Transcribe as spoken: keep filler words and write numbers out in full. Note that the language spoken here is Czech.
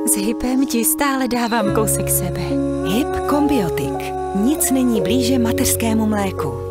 S Hypem ti stále dávám kousek sebe. Hyp Kombiotik. Nic není blíže mateřskému mléku.